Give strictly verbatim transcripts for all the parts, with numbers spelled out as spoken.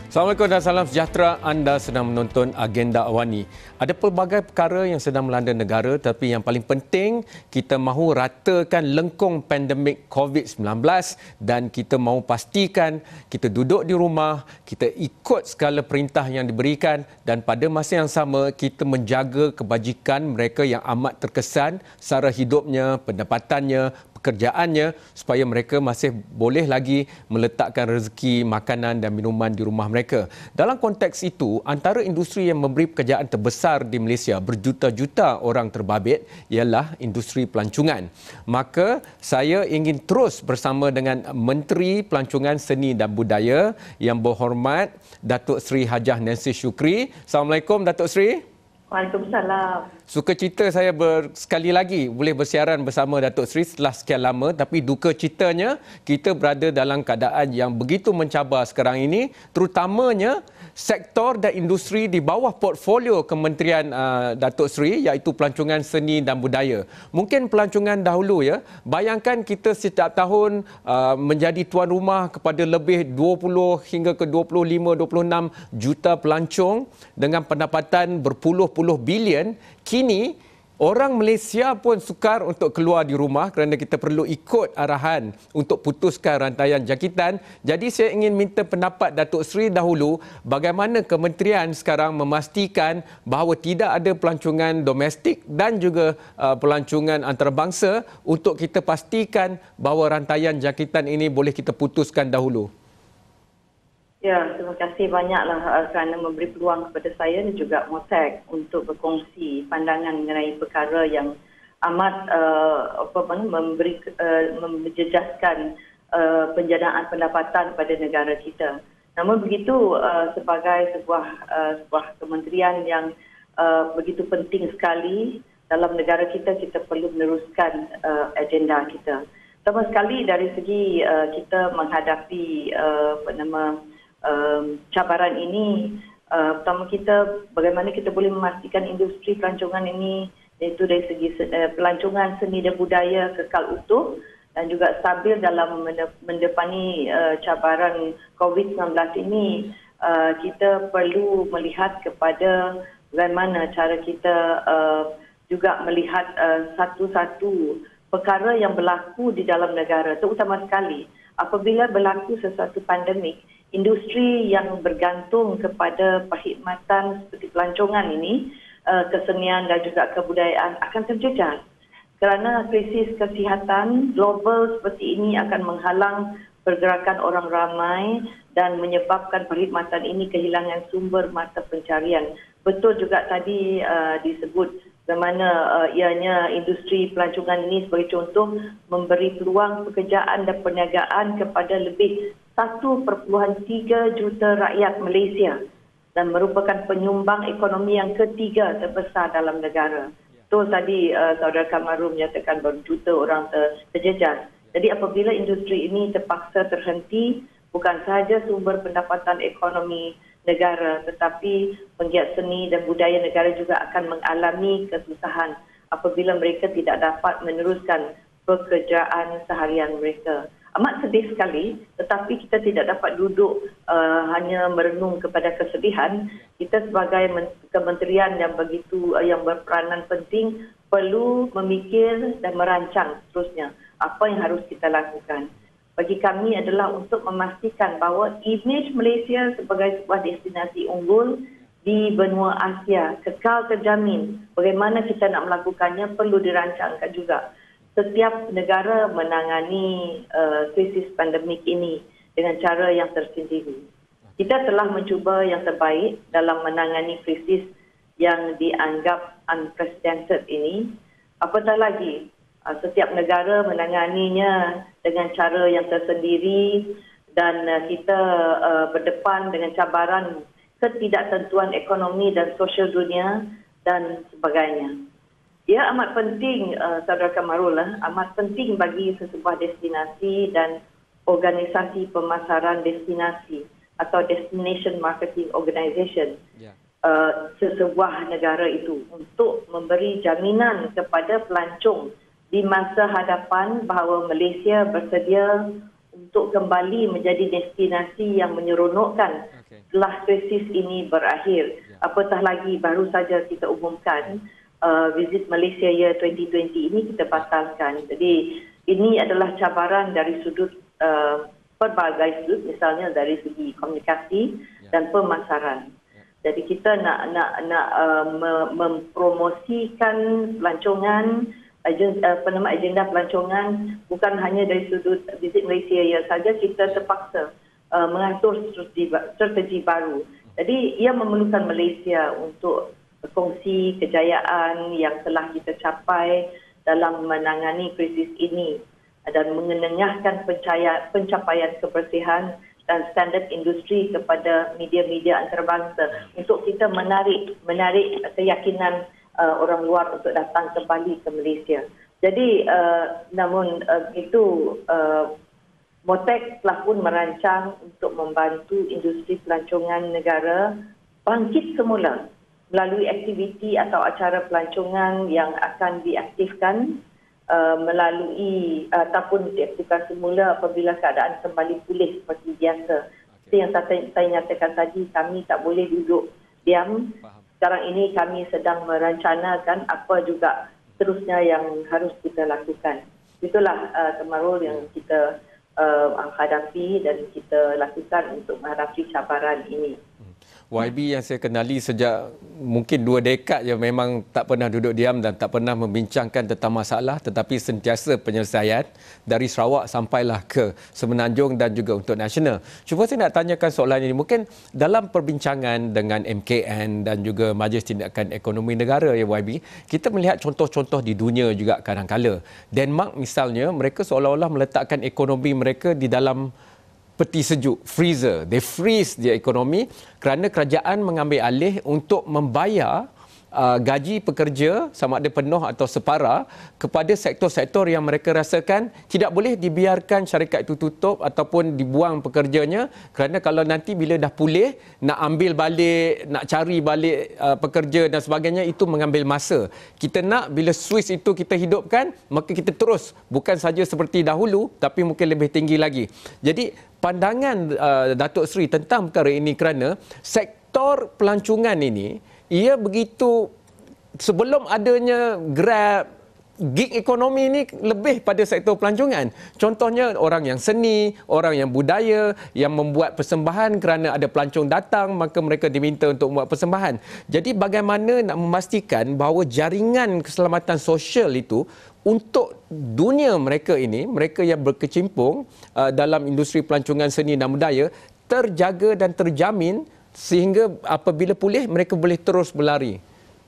Assalamualaikum dan salam sejahtera. Anda sedang menonton Agenda Awani. Ada pelbagai perkara yang sedang melanda negara, tapi yang paling penting kita mahu ratakan lengkung pandemik covid sembilan belas dan kita mahu pastikan kita duduk di rumah, kita ikut segala perintah yang diberikan dan pada masa yang sama kita menjaga kebajikan mereka yang amat terkesan sara hidupnya, pendapatannya, pekerjaannya supaya mereka masih boleh lagi meletakkan rezeki makanan dan minuman di rumah mereka. Dalam konteks itu, antara industri yang memberi pekerjaan terbesar di Malaysia berjuta-juta orang terbabit ialah industri pelancongan. Maka saya ingin terus bersama dengan Menteri Pelancongan Seni dan Budaya yang berhormat Datuk Seri Hajah Nancy Shukri. Assalamualaikum Datuk Seri. Waalaikumsalam. Sukacita saya ber, sekali lagi boleh bersiaran bersama Datuk Seri setelah sekian lama, tapi duka citanya kita berada dalam keadaan yang begitu mencabar sekarang ini, terutamanya sektor dan industri di bawah portfolio Kementerian uh, Datuk Seri iaitu Pelancongan Seni dan Budaya. Mungkin pelancongan dahulu ya, bayangkan kita setiap tahun uh, menjadi tuan rumah kepada lebih dua puluh hingga ke dua puluh lima dua puluh enam juta pelancong dengan pendapatan berpuluh-puluh bilion. Kini orang Malaysia pun sukar untuk keluar di rumah kerana kita perlu ikut arahan untuk putuskan rantaian jangkitan. Jadi saya ingin minta pendapat Datuk Seri dahulu bagaimana kementerian sekarang memastikan bahawa tidak ada pelancongan domestik dan juga uh, pelancongan antarabangsa untuk kita pastikan bahawa rantaian jangkitan ini boleh kita putuskan dahulu. Ya, terima kasih banyaklah uh, kerana memberi peluang kepada saya dan juga Motek untuk berkongsi pandangan mengenai perkara yang amat uh, apa memberi uh, menjejaskan uh, penjanaan pendapatan pada negara kita. Namun begitu uh, sebagai sebuah uh, sebuah kementerian yang uh, begitu penting sekali dalam negara kita, kita perlu meneruskan uh, agenda kita. Pertama sekali dari segi uh, kita menghadapi uh, apa nama Um, cabaran ini, uh, pertama kita bagaimana kita boleh memastikan industri pelancongan ini iaitu dari segi uh, pelancongan seni dan budaya kekal utuh dan juga stabil dalam mendepani uh, cabaran covid sembilan belas ini. Uh, kita perlu melihat kepada bagaimana cara kita uh, juga melihat uh, satu-satu perkara yang berlaku di dalam negara, terutama sekali apabila berlaku sesuatu pandemik. Industri yang bergantung kepada perkhidmatan seperti pelancongan ini, kesenian dan juga kebudayaan akan terjejas. Kerana krisis kesihatan global seperti ini akan menghalang pergerakan orang ramai dan menyebabkan perkhidmatan ini kehilangan sumber mata pencarian. Betul juga tadi uh, disebut bagaimana uh, ianya industri pelancongan ini sebagai contoh memberi peluang pekerjaan dan perniagaan kepada lebih satu perpuluhan tiga juta rakyat Malaysia dan merupakan penyumbang ekonomi yang ketiga terbesar dalam negara. Betul tadi uh, Saudara Kamaru menyatakan berjuta orang ter terjejas. Jadi apabila industri ini terpaksa terhenti, bukan sahaja sumber pendapatan ekonomi negara tetapi penggiat seni dan budaya negara juga akan mengalami kesusahan apabila mereka tidak dapat meneruskan pekerjaan seharian mereka. Amat sedih sekali, tetapi kita tidak dapat duduk uh, hanya merenung kepada kesedihan. Kita sebagai kementerian yang begitu uh, yang berperanan penting perlu memikir dan merancang seterusnya apa yang harus kita lakukan. Bagi kami adalah untuk memastikan bahawa imej Malaysia sebagai sebuah destinasi unggul di benua Asia kekal terjamin. Bagaimana kita nak melakukannya perlu dirancangkan juga. Setiap negara menangani uh, krisis pandemik ini dengan cara yang tersendiri. Kita telah mencuba yang terbaik dalam menangani krisis yang dianggap unprecedented ini. Apatah lagi, uh, setiap negara menanganinya dengan cara yang tersendiri dan uh, kita uh, berdepan dengan cabaran ketidaktentuan ekonomi dan sosial dunia dan sebagainya. Ya, amat penting, uh, Saudara Kamarul, amat penting bagi sesebuah destinasi dan organisasi pemasaran destinasi atau Destination Marketing Organisation yeah. uh, sesebuah negara itu untuk memberi jaminan kepada pelancong di masa hadapan bahawa Malaysia bersedia untuk kembali menjadi destinasi yang menyeronokkan Okay. setelah krisis ini berakhir. Ya. Apatah lagi baru saja kita umumkan uh, visit Malaysia Year dua ribu dua puluh ini kita batalkan. Jadi ini adalah cabaran dari sudut uh, pelbagai sudut, misalnya dari segi komunikasi Ya. dan pemasaran. Ya. Jadi kita nak nak nak uh, mempromosikan pelancongan, Agen, apa nama agenda pelancongan bukan hanya dari sudut visit Malaysia ya saja, kita terpaksa uh, mengatur strategi, strategi baru. Jadi ia memerlukan Malaysia untuk berkongsi kejayaan yang telah kita capai dalam menangani krisis ini dan mengenengahkan pencapaian, pencapaian kebersihan dan standard industri kepada media-media antarabangsa untuk kita menarik menarik keyakinan Uh, orang luar untuk datang kembali ke Malaysia. Jadi, uh, namun uh, itu uh, MOTEK telah pun merancang untuk membantu industri pelancongan negara bangkit semula melalui aktiviti atau acara pelancongan yang akan diaktifkan uh, melalui uh, ataupun diaktifkan semula apabila keadaan kembali pulih seperti biasa. Seperti yang saya, saya nyatakan tadi, kami tak boleh duduk diam. Faham. Sekarang ini kami sedang merancanakan apa juga seterusnya yang harus kita lakukan. Itulah uh, Kamarul yang kita uh, hadapi dan kita lakukan untuk menghadapi cabaran ini. Y B yang saya kenali sejak mungkin dua dekad je memang tak pernah duduk diam dan tak pernah membincangkan tentang masalah, tetapi sentiasa penyelesaian dari Sarawak sampailah ke Semenanjung dan juga untuk nasional. Cuba saya nak tanyakan soalan ini. Mungkin dalam perbincangan dengan M K N dan juga Majlis Tindakan Ekonomi Negara ya Y B, kita melihat contoh-contoh di dunia juga kadang-kala. Denmark misalnya, mereka seolah-olah meletakkan ekonomi mereka di dalam peti sejuk, freezer. They freeze dia ekonomi kerana kerajaan mengambil alih untuk membayar uh, gaji pekerja sama ada penuh atau separa kepada sektor-sektor yang mereka rasakan tidak boleh dibiarkan syarikat itu tutup ataupun dibuang pekerjanya, kerana kalau nanti bila dah pulih nak ambil balik, nak cari balik uh, pekerja dan sebagainya, itu mengambil masa. Kita nak bila Swiss itu kita hidupkan, maka kita terus bukan saja seperti dahulu tapi mungkin lebih tinggi lagi. Jadi pandangan uh, Datuk Seri tentang perkara ini kerana sektor pelancongan ini ia begitu, sebelum adanya Grab, gig ekonomi ini lebih pada sektor pelancongan. Contohnya orang yang seni, orang yang budaya yang membuat persembahan kerana ada pelancong datang maka mereka diminta untuk membuat persembahan. Jadi bagaimana nak memastikan bahawa jaringan keselamatan sosial itu untuk dunia mereka ini, mereka yang berkecimpung uh, dalam industri pelancongan seni dan budaya terjaga dan terjamin sehingga apabila pulih mereka boleh terus berlari.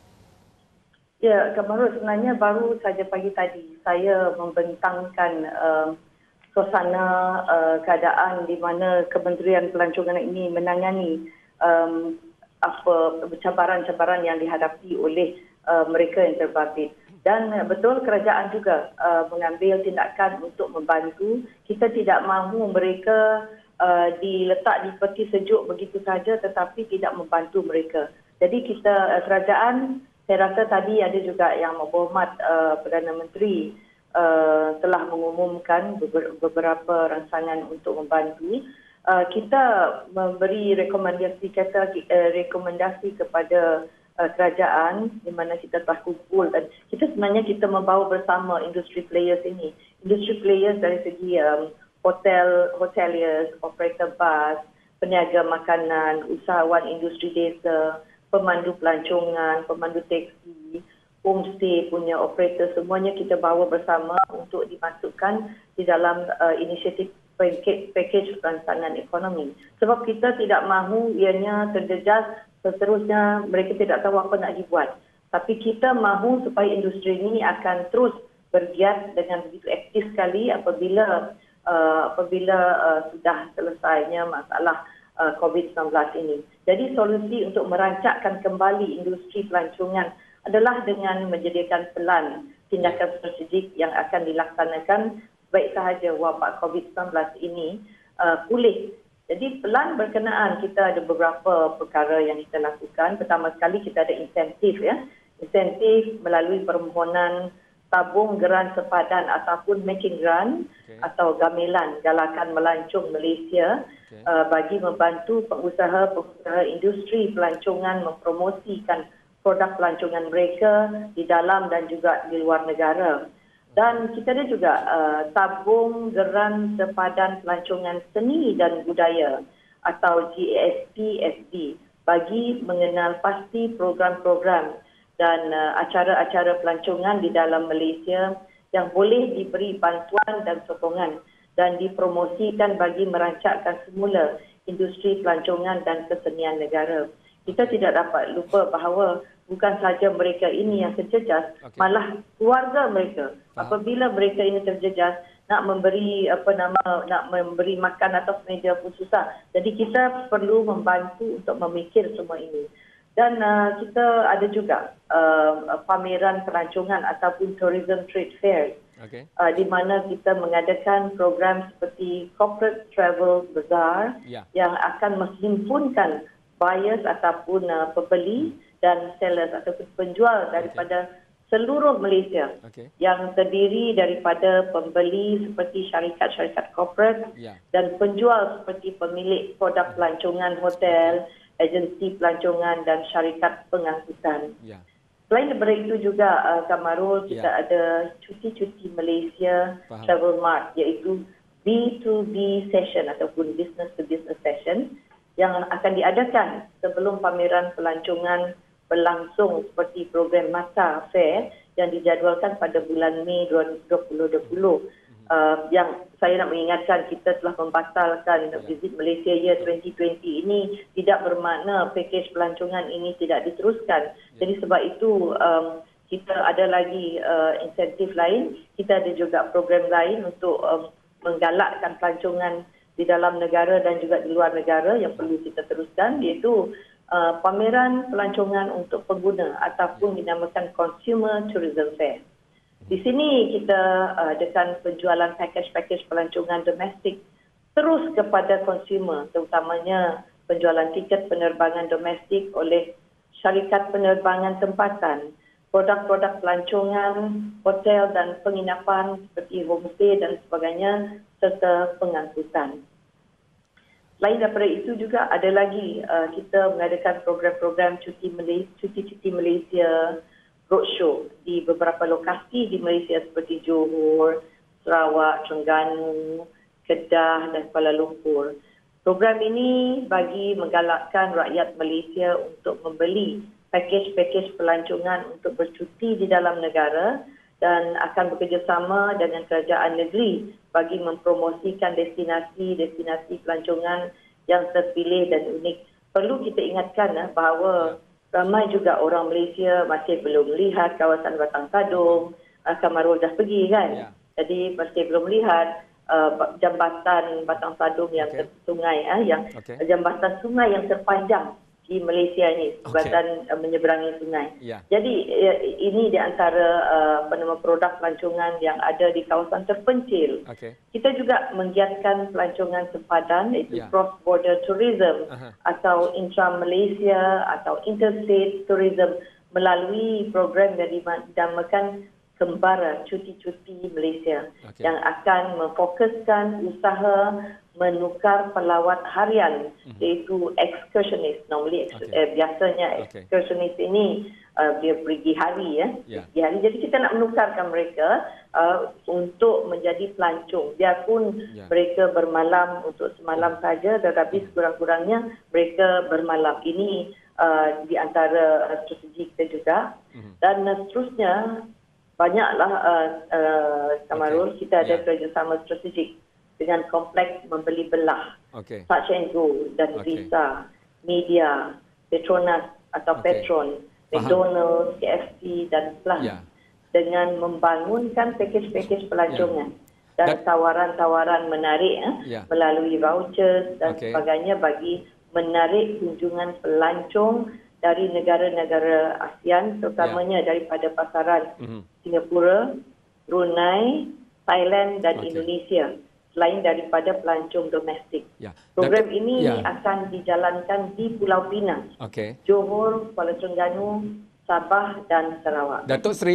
Ya, Kamarul, sebenarnya baru saja pagi tadi saya membentangkan uh, suasana uh, keadaan di mana Kementerian Pelancongan ini menangani um, apa cabaran-cabaran yang dihadapi oleh uh, mereka yang terbabit. Dan uh, betul kerajaan juga uh, mengambil tindakan untuk membantu. Kita tidak mahu mereka uh, diletak di peti sejuk begitu saja tetapi tidak membantu mereka. Jadi kita uh, kerajaan, saya rasa tadi ada juga yang berhormat uh, Perdana Menteri uh, telah mengumumkan beberapa rancangan untuk membantu. Uh, kita memberi rekomendasi kata uh, rekomendasi kepada uh, kerajaan di mana kita telah kumpul dan kita sebenarnya kita membawa bersama industri players ini. Industri players dari segi um, hotel, hoteliers, operator bas, peniaga makanan, usahawan industri desa, pemandu pelancongan, pemandu teksi, homestay punya operator, semuanya kita bawa bersama untuk dimasukkan di dalam uh, inisiatif package rancangan ekonomi. Sebab kita tidak mahu ianya terjejas, seterusnya mereka tidak tahu apa nak dibuat. Tapi kita mahu supaya industri ini akan terus bergiat dengan begitu aktif sekali apabila uh, apabila uh, sudah selesainya masalah uh, COVID sembilan belas ini. Jadi solusi untuk merancakkan kembali industri pelancongan adalah dengan menyediakan pelan tindakan strategik yang akan dilaksanakan baik sahaja wabak COVID sembilan belas ini uh, pulih. Jadi pelan berkenaan kita ada beberapa perkara yang kita lakukan. Pertama sekali kita ada insentif ya. Insentif melalui permohonan tabung geran sepadan ataupun making grant okay. atau gamelan galakan melancong Malaysia. okay. uh, bagi membantu pengusaha-pengusaha industri pelancongan mempromosikan produk pelancongan mereka di dalam dan juga di luar negara. Dan kita ada juga uh, tabung geran sepadan pelancongan seni dan budaya atau G S P S D bagi mengenal pasti program-program dan uh, acara-acara pelancongan di dalam Malaysia yang boleh diberi bantuan dan sokongan dan dipromosikan bagi merancangkan semula industri pelancongan dan kesenian negara. Kita tidak dapat lupa bahawa bukan sahaja mereka ini yang terjejas, okay. malah keluarga mereka. Faham. Apabila mereka ini terjejas, nak memberi apa nama nak memberi makan atas meja pun susah. Jadi kita perlu membantu untuk memikir semua ini. Dan uh, kita ada juga uh, pameran pelancongan ataupun tourism trade fair, okay. uh, di mana kita mengadakan program seperti corporate travel bazaar yeah. yang akan menghimpunkan buyers ataupun uh, pembeli dan sellers ataupun penjual daripada okay. seluruh Malaysia okay. yang terdiri daripada pembeli seperti syarikat-syarikat corporate yeah. dan penjual seperti pemilik produk pelancongan hotel, agensi pelancongan dan syarikat pengangkutan. Yeah. Selain daripada itu juga uh, Kamarul, kita yeah. ada cuti-cuti Malaysia Faham. Travel Mart, iaitu B to B session ataupun business to business session yang akan diadakan sebelum pameran pelancongan berlangsung seperti program Mata Fair yang dijadualkan pada bulan Mei dua ribu dua puluh. Uh, yang saya nak mengingatkan, kita telah membatalkan visit Malaysia Year dua ribu dua puluh ini tidak bermakna pakej pelancongan ini tidak diteruskan. Jadi sebab itu um, kita ada lagi uh, insentif lain, kita ada juga program lain untuk um, menggalakkan pelancongan di dalam negara dan juga di luar negara yang perlu kita teruskan, iaitu uh, pameran pelancongan untuk pengguna ataupun dinamakan Consumer Tourism Fair. Di sini kita uh, adakan penjualan pakej-pakej pelancongan domestik terus kepada konsumer, terutamanya penjualan tiket penerbangan domestik oleh syarikat penerbangan tempatan, produk-produk pelancongan, hotel dan penginapan seperti homestay dan sebagainya, serta pengangkutan. Selain daripada itu juga ada lagi uh, kita mengadakan program-program cuti Malaysia, cuti-cuti Malaysia roadshow di beberapa lokasi di Malaysia seperti Johor, Sarawak, Terengganu, Kedah dan Kuala Lumpur. Program ini bagi menggalakkan rakyat Malaysia untuk membeli pakej-pakej pelancongan untuk bercuti di dalam negara dan akan bekerjasama dengan kerajaan negeri bagi mempromosikan destinasi-destinasi pelancongan yang terpilih dan unik. Perlu kita ingatkan eh, bahawa ramai juga orang Malaysia masih belum melihat kawasan Batang Sadong. Uh, Kamarul dah pergi kan? Yeah. Jadi masih belum melihat uh, jambatan Batang Sadong yang okay. sungai, uh, yang okay. jambatan sungai yang terpanjang di Malaysia ni, jambatan okay. uh, menyeberangi sungai. Yeah. Jadi uh, ini di antara uh, apa nama produk pelancongan yang ada di kawasan terpencil. Okay. Kita juga menggiatkan pelancongan sempadan, iaitu yeah. cross-border tourism uh-huh. atau intra-Malaysia atau interstate tourism melalui program yang dinamakan Kembara Cuti-Cuti Malaysia okay. yang akan memfokuskan usaha menukar pelawat harian mm-hmm. iaitu excursionist. Normally okay. eh, biasanya okay. excursionist ini uh, dia pergi hari ya. Yeah. Pergi hari. Jadi kita nak menukarkan mereka uh, untuk menjadi pelancong. Biarpun yeah. mereka bermalam untuk semalam saja, tetapi sekurang-kurangnya mereka bermalam. Ini uh, di antara uh, strategi kita juga. Mm-hmm. Dan uh, seterusnya banyaklah uh, uh, Kamarul, okay. kita ada yeah. kerjasama strategik dengan kompleks membeli belah, okay. Touch and Go dan okay. Visa, Media, Petronas atau okay. Petron, McDonald's, K F C dan Plus yeah. dengan membangunkan pakej-pakej pelancongan yeah. dan That... tawaran-tawaran menarik eh, yeah. melalui vouchers dan okay. sebagainya bagi menarik kunjungan pelancong dari negara-negara ASEAN, terutamanya yeah. daripada pasaran mm-hmm. Singapura, Brunei, Thailand dan okay. Indonesia, selain daripada pelancong domestik. Yeah. Program Datuk, ini yeah. akan dijalankan di Pulau Pinang, okay. Johor, Kuala Terengganu, Sabah dan Sarawak. Datuk Seri,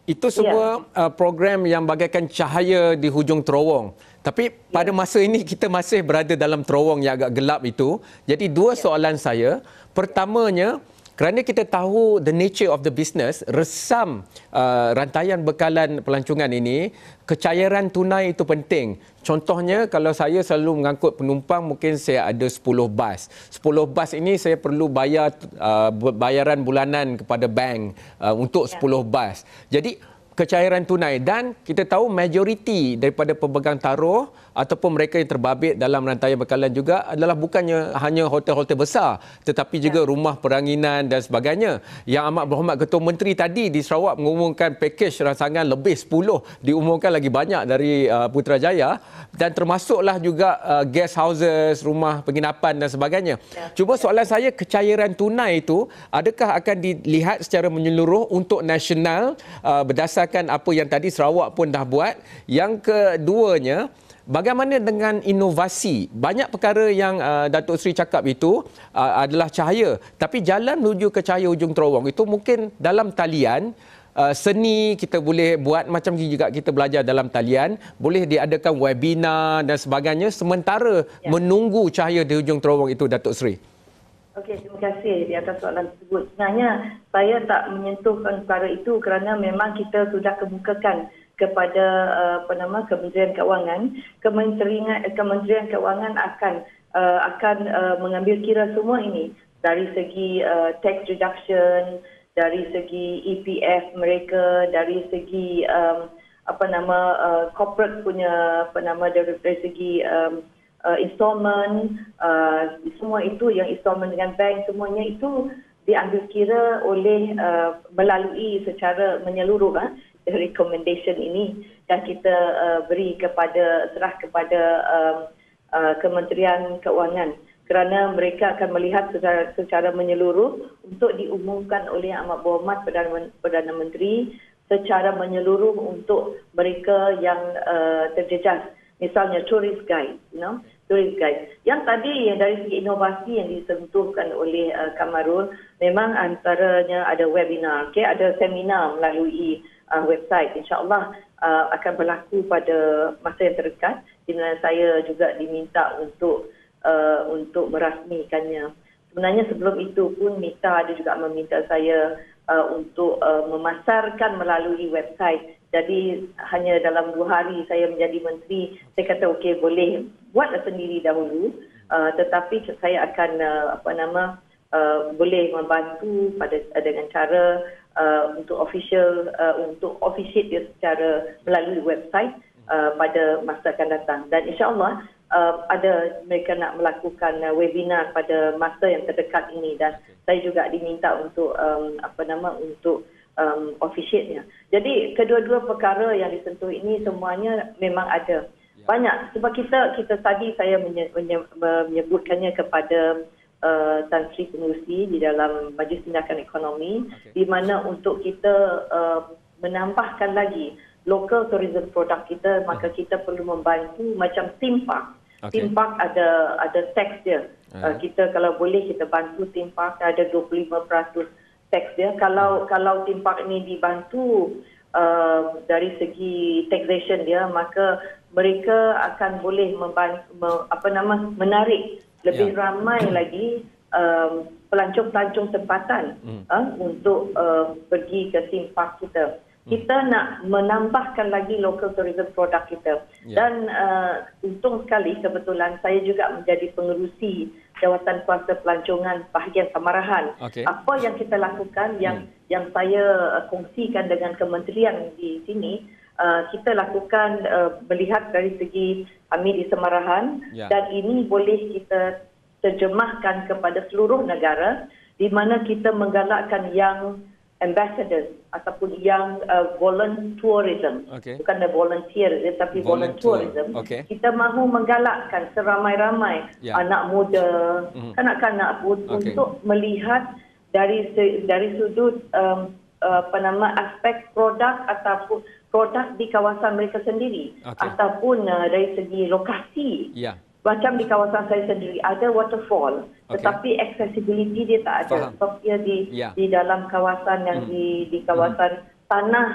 Itu semua yeah. uh, program yang bagaikan cahaya di hujung terowong. Tapi pada masa ini kita masih berada dalam terowong yang agak gelap itu. Jadi dua yeah. soalan saya. Pertamanya, kerana kita tahu the nature of the business, resam uh, rantaian bekalan pelancongan ini, kecairan tunai itu penting. Contohnya, kalau saya selalu mengangkut penumpang, mungkin saya ada sepuluh bas. sepuluh bas ini saya perlu bayar uh, bayaran bulanan kepada bank uh, untuk sepuluh bas. Jadi, kecairan tunai, dan kita tahu majoriti daripada pemegang taruh ataupun mereka yang terbabit dalam rantaian bekalan juga adalah bukannya hanya hotel-hotel besar, tetapi juga rumah peranginan dan sebagainya. Yang Amat Berhormat Ketua Menteri tadi di Sarawak mengumumkan pakej rangsangan lebih sepuluh, diumumkan lagi banyak dari uh, Putrajaya, dan termasuklah juga uh, guest houses, rumah penginapan dan sebagainya. Cuma soalan saya, kecairan tunai itu adakah akan dilihat secara menyeluruh untuk nasional uh, berdasarkan apa yang tadi Sarawak pun dah buat? Yang keduanya, bagaimana dengan inovasi? Banyak perkara yang uh, Datuk Seri cakap itu uh, adalah cahaya, tapi jalan menuju ke cahaya hujung terowong itu mungkin dalam talian. Uh, seni kita boleh buat macam juga kita belajar dalam talian, boleh diadakan webinar dan sebagainya, sementara ya. menunggu cahaya di hujung terowong itu, Datuk Seri. Okey, terima kasih di atas soalan tersebut. Sebenarnya saya tak menyentuhkan perkara itu kerana memang kita sudah kemukakan kepada uh, apa nama Kementerian Keuangan. Kementerian Kementerian Keuangan akan uh, akan uh, mengambil kira semua ini dari segi uh, tax reduction, dari segi E P F mereka, dari segi um, apa nama uh, corporate punya apa nama dari, dari segi um, Uh, installment, uh, semua itu yang installment dengan bank, semuanya itu diambil kira oleh uh, melalui secara menyeluruh uh, recommendation ini yang kita uh, beri kepada serah kepada uh, uh, Kementerian Keuangan, kerana mereka akan melihat secara, secara menyeluruh untuk diumumkan oleh Amat Berhormat Perdana, Perdana Menteri secara menyeluruh untuk mereka yang uh, terjejas. Misalnya tourist guide, you know, tourist guide. Yang tadi yang dari segi inovasi yang disentuhkan oleh uh, Kamarul, memang antaranya ada webinar, okay? Ada seminar melalui uh, website. InsyaAllah uh, akan berlaku pada masa yang terdekat, di mana saya juga diminta untuk uh, untuk merasmikannya. Sebenarnya sebelum itu pun Mita ada juga meminta saya uh, untuk uh, memasarkan melalui website. Jadi hanya dalam dua hari saya menjadi menteri, saya kata okey, boleh buatlah sendiri dahulu, uh, tetapi saya akan uh, apa nama uh, boleh membantu pada uh, dengan cara uh, untuk official uh, untuk officiate dia secara melalui website uh, pada masa akan datang, dan insya-Allah uh, ada mereka nak melakukan uh, webinar pada masa yang terdekat ini, dan saya juga diminta untuk um, apa nama untuk Um, officiate-nya. Jadi kedua-dua perkara yang disentuh ini semuanya memang ada. Banyak. Sebab kita kita tadi saya menyebutkannya kepada uh, Tan Sri Pengerusi di dalam Majlis Tindakan Ekonomi, okay. di mana untuk kita uh, menambahkan lagi local tourism product kita, maka kita perlu membantu macam theme park. Okay. Theme park ada ada tax dia. Uh, kita kalau boleh kita bantu theme park, ada dua puluh lima peratus teks dia. Kalau hmm. kalau theme park ini dibantu uh, dari segi taxation dia, maka mereka akan boleh membantu, me, apa nama menarik lebih yeah. ramai lagi um, pelancong-pelancong tempatan hmm. uh, untuk uh, pergi ke theme park kita. Hmm. Kita nak menambahkan lagi local tourism product kita. Yeah. Dan uh, untung sekali kebetulan saya juga menjadi pengerusi Jawatan Kuasa Pelancongan bahagian Samarahan. Okay. Apa yang kita lakukan, yang hmm. yang saya uh, kongsikan dengan kementerian di sini, uh, kita lakukan uh, melihat dari segi kami di Samarahan, yeah. dan ini boleh kita terjemahkan kepada seluruh negara, di mana kita menggalakkan yang ambassadors ataupun yang uh, volunteerism, okay. bukan volunteer tapi volunteerism. Okay. Kita mahu menggalakkan seramai-ramai yeah. anak muda, mm-hmm. kanak-kanak pun okay. untuk melihat dari dari sudut um, apa nama aspek produk ataupun produk di kawasan mereka sendiri, okay. ataupun uh, dari segi lokasi. Yeah. Macam di kawasan saya sendiri ada waterfall, okay. tetapi accessibility dia tak ada. Sebab dia di yeah. di dalam kawasan yang hmm. di di kawasan hmm. tanah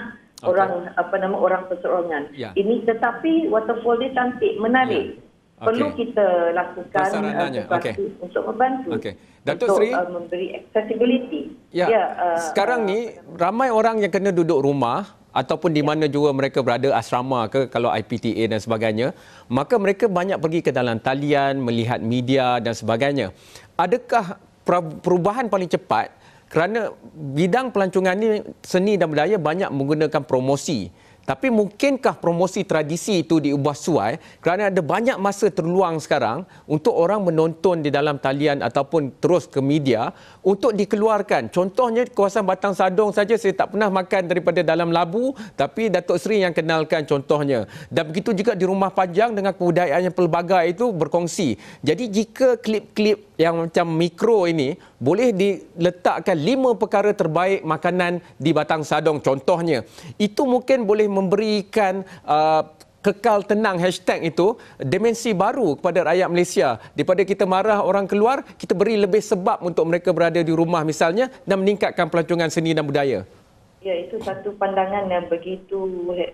okay. orang apa nama orang perseorangan. Ya. Ini tetapi waterfall dia cantik, menarik. Ya. Okay. Perlu kita lakukan uh, okay. untuk membantu. Okay. Datuk untuk Sri, uh, memberi accessibility. Ya. ya uh, sekarang uh, ni ramai orang yang kena duduk rumah ataupun di mana juga mereka berada, asrama ke kalau I P T A dan sebagainya, maka mereka banyak pergi ke dalam talian, melihat media dan sebagainya. Adakah perubahan paling cepat kerana bidang pelancongan ni, seni dan budaya banyak menggunakan promosi? Tapi mungkinkah promosi tradisi itu diubah suai kerana ada banyak masa terluang sekarang untuk orang menonton di dalam talian ataupun terus ke media untuk dikeluarkan. Contohnya kawasan Batang Sadong saja saya tak pernah makan daripada dalam labu, tapi Datuk Seri yang kenalkan contohnya. Dan begitu juga di Rumah Panjang dengan kebudayaan yang pelbagai itu berkongsi. Jadi jika klip-klip yang macam mikro ini boleh diletakkan lima perkara terbaik makanan di Batang Sadong contohnya, itu mungkin boleh memberikan uh, kekal tenang hashtag itu dimensi baru kepada rakyat Malaysia. Daripada kita marah orang keluar, kita beri lebih sebab untuk mereka berada di rumah misalnya dan meningkatkan pelancongan seni dan budaya. Ya, itu satu pandangan yang begitu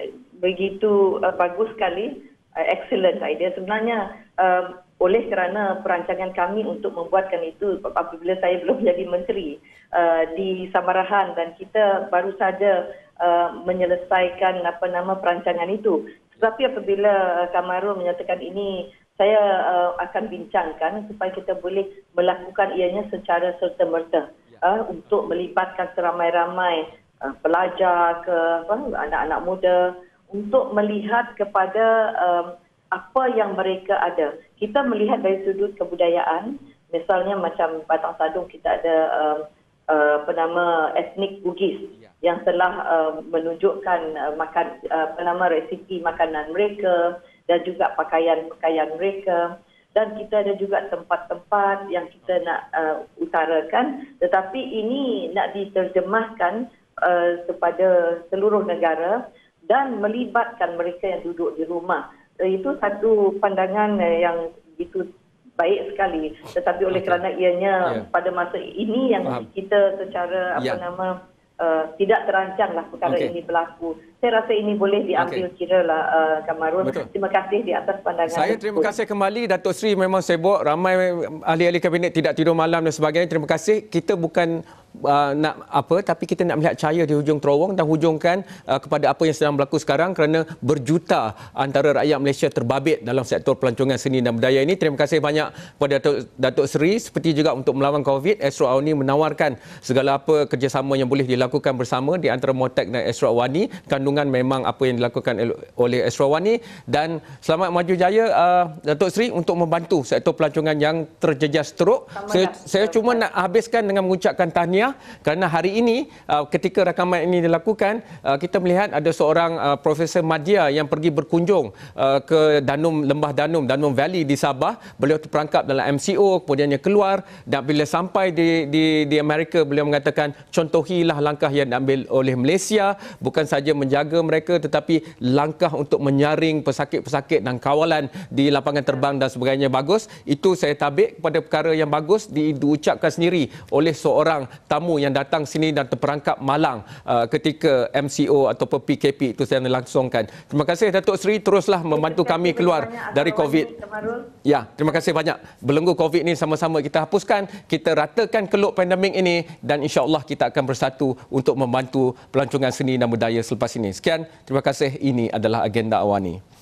begitu uh, bagus sekali, uh, excellent idea sebenarnya. Uh, oleh kerana perancangan kami untuk membuatkan itu apabila saya belum jadi menteri uh, di Samarahan dan kita baru saja uh, menyelesaikan apa nama perancangan itu. Tetapi apabila Kamarul menyatakan ini, saya uh, akan bincangkan supaya kita boleh melakukan ianya secara serta-merta uh, untuk melibatkan seramai-ramai uh, pelajar ke apa, anak-anak muda untuk melihat kepada um, apa yang mereka ada. Kita melihat dari sudut kebudayaan, misalnya macam Batang Sadong kita ada um, uh, apa nama etnik Bugis yang telah uh, menunjukkan uh, makan uh, apa nama resipi makanan mereka dan juga pakaian-pakaian mereka. Dan kita ada juga tempat-tempat yang kita nak uh, utarakan, tetapi ini nak diterjemahkan uh, kepada seluruh negara dan melibatkan mereka yang duduk di rumah. Itu satu pandangan yang begitu baik sekali, tetapi oleh okay. kerana ianya yeah. pada masa ini yang Faham. kita secara apa yeah. nama uh, tidak terancanglah perkara okay. ini berlaku. Saya rasa ini boleh diambil okay. kira lah uh, Kamarul. Betul. Terima kasih di atas pandangan. Saya terima kasih kembali. Datuk Seri memang sibuk, ramai ahli-ahli kabinet tidak tidur malam dan sebagainya. Terima kasih. Kita bukan uh, nak apa, tapi kita nak melihat cahaya di hujung terowong dan hujungkan uh, kepada apa yang sedang berlaku sekarang kerana berjuta antara rakyat Malaysia terbabit dalam sektor pelancongan seni dan budaya ini. Terima kasih banyak kepada Datuk, Datuk Seri. Seperti juga untuk melawan COVID, Astro Awani menawarkan segala apa kerjasama yang boleh dilakukan bersama di antara Motek dan Astro Awani. Kandungan memang apa yang dilakukan oleh Astro Awani, dan selamat maju jaya uh, Datuk Seri untuk membantu sektor pelancongan yang terjejas teruk. Saya, saya cuma nak habiskan dengan mengucapkan tahniah kerana hari ini uh, ketika rakaman ini dilakukan, uh, kita melihat ada seorang uh, Profesor Madya yang pergi berkunjung uh, ke Danum, Lembah Danum, Danum Valley di Sabah. Beliau terperangkap dalam M C O, kemudiannya keluar, dan bila sampai di di di Amerika, beliau mengatakan contohilah langkah yang diambil oleh Malaysia, bukan saja menjaga mereka tetapi langkah untuk menyaring pesakit-pesakit dan kawalan di lapangan terbang dan sebagainya bagus. Itu saya tabik kepada perkara yang bagus di, diucapkan sendiri oleh seorang tamu yang datang sini dan terperangkap malang uh, ketika M C O atau P K P itu saya langsungkan. Terima kasih Datuk Seri, teruslah membantu kami keluar dari COVID. Ya, terima kasih banyak. Belenggu COVID ini sama-sama kita hapuskan, kita ratakan keluk pandemik ini, dan insya-Allah kita akan bersatu untuk membantu pelancongan seni dan budaya selepas ini. Sekian, terima kasih. Ini adalah Agenda Awani.